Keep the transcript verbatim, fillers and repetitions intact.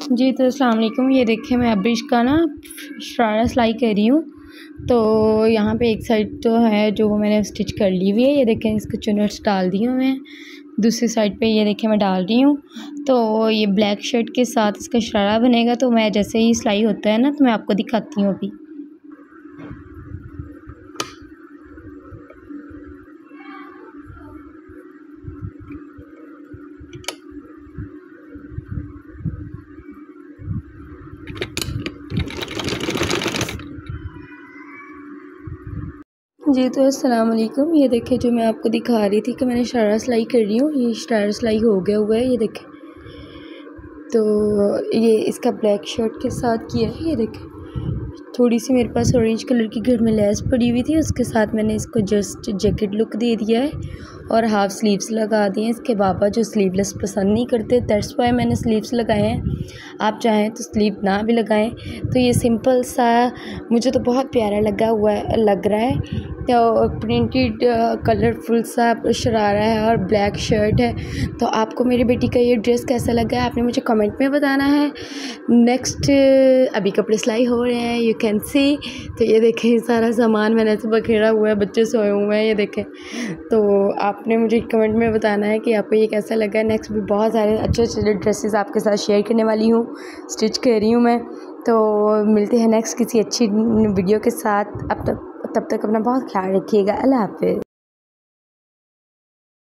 जी तो अस्सलाम वालेकुम। ये देखिए मैं अब्रिश का ना शरारा सिलाई कर रही हूँ। तो यहाँ पे एक साइड तो है जो मैंने स्टिच कर ली हुई है। ये देखें इसके चुनट्स डाल दी हूँ मैं। दूसरी साइड पे ये देखें मैं डाल रही हूँ। तो ये ब्लैक शर्ट के साथ इसका शरारा बनेगा। तो मैं जैसे ही सिलाई होता है ना तो मैं आपको दिखाती हूँ अभी। जी तो अस्सलाम वालेकुम। ये देखें जो मैं आपको दिखा रही थी कि मैंने शरारा सिलाई कर रही हूँ, ये शरारा सिलाई हो गया हुआ है। ये देखें तो ये इसका ब्लैक शर्ट के साथ किया है। ये देखें थोड़ी सी मेरे पास ऑरेंज कलर की घर में लेस पड़ी हुई थी, उसके साथ मैंने इसको जस्ट जैकेट लुक दे दिया है और हाफ़ स्लीव्स लगा दिए हैं। इसके बाबा जो स्लीवलेस पसंद नहीं करते, दैट्स वाई मैंने स्लीव्स लगाए हैं। आप चाहें तो स्लीव ना भी लगाएं। तो ये सिंपल सा मुझे तो बहुत प्यारा लगा हुआ है लग रहा है। तो प्रिंटेड कलरफुल सा शरारा है और ब्लैक शर्ट है। तो आपको मेरी बेटी का ये ड्रेस कैसा लगा है आपने मुझे कमेंट में बताना है। नेक्स्ट अभी कपड़े सिलाई हो रहे हैं, यू कैन सी। तो ये देखें सारा सामान मैंने ऐसे बखेड़ा हुआ है, बच्चे सोए हुए हैं। ये देखें तो आपने मुझे कमेंट में बताना है कि आपको ये कैसा लगा। नेक्स्ट भी बहुत सारे अच्छे अच्छे ड्रेसेस आपके साथ शेयर करने वाली हूँ, स्टिच कर रही हूँ मैं। तो मिलते हैं नेक्स्ट किसी अच्छी वीडियो के साथ। अब तक तब तक अपना बहुत ख्याल रखिएगा। अल्लाह हाफ़िज़।